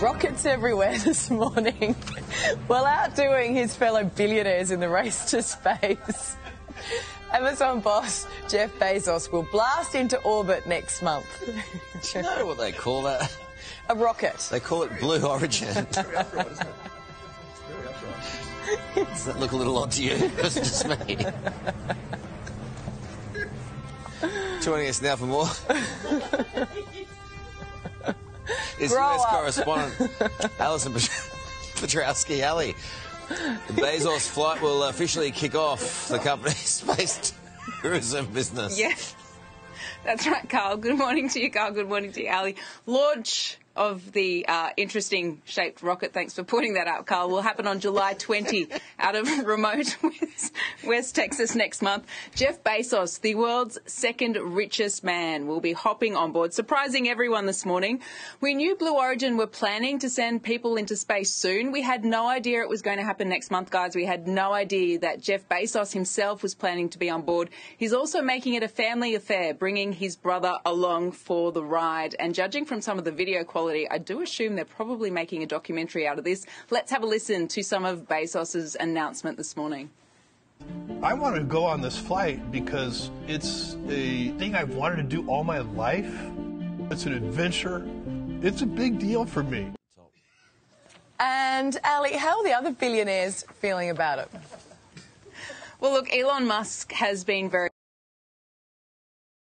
Rockets everywhere this morning. Well, outdoing his fellow billionaires in the race to space. Amazon boss Jeff Bezos will blast into orbit next month. Do you know what they call that? A rocket. They call it Blue Origin. Very upright, isn't it? Very upright. Does that look a little odd to you? It's just me. Joining us now for more is US correspondent Alison Petrowski. Ali, the Bezos flight will officially kick off the company's space tourism business. Yes, that's right, Carl. Good morning to you, Carl. Good morning to you, Ali. Launch of the interesting shaped rocket, thanks for pointing that out, Carl, will happen on July 20 out of remote West Texas next month. Jeff Bezos, the world's second richest man, will be hopping on board, surprising everyone this morning. We knew Blue Origin were planning to send people into space soon. We had no idea it was going to happen next month, guys. We had no idea that Jeff Bezos himself was planning to be on board. He's also making it a family affair, bringing his brother along for the ride. And judging from some of the video quality, I do assume they're probably making a documentary out of this. Let's have a listen to some of Bezos's announcement this morning. I want to go on this flight because it's a thing I've wanted to do all my life. It's an adventure. It's a big deal for me. And Ali, how are the other billionaires feeling about it? Well, look, Elon Musk has been very